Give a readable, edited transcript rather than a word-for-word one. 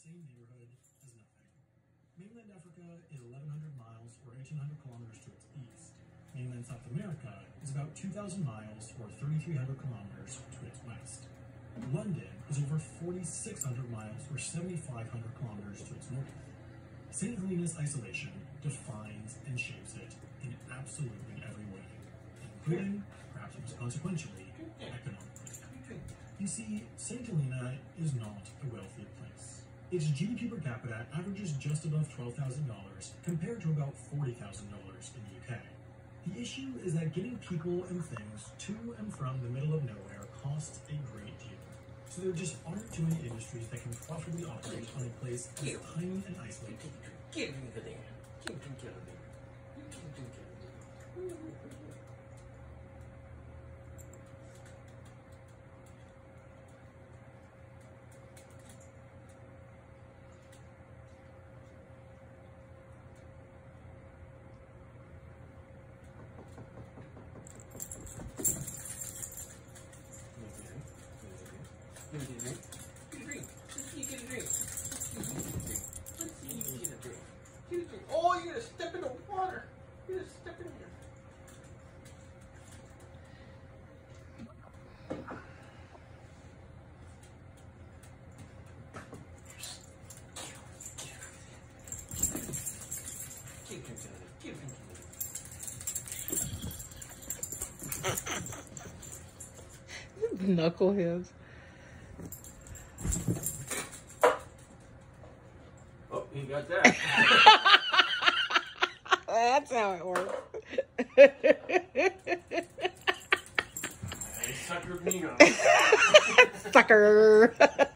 same neighborhood as nothing. Mainland Africa is 1,100 miles or 1,800 kilometers to its east. Mainland South America is about 2,000 miles or 3,300 kilometers to its west. London is over 4,600 miles or 7,500 kilometers to its north. St. Helena's isolation defines and shapes it in absolutely every way, including, perhaps most consequentially, economically. You see, St. Helena is not a wealthy place. Its GDP per capita averages just above $12,000 compared to about $40,000 in the UK. The issue is that getting people and things to and from the middle of nowhere costs a great deal. So there just aren't too many industries that can profitably operate on a place as tiny and isolated. Give me the damn. Give me the damn. Give me a drink. Get a drink. Let's see you get a drink. Let's see you get a drink. Get a drink. Oh, you're gonna step in the water. You're gonna step in here. Give him Knuckleheads. Oh, you got that. That's how it works. Hey, sucker me up. Sucker.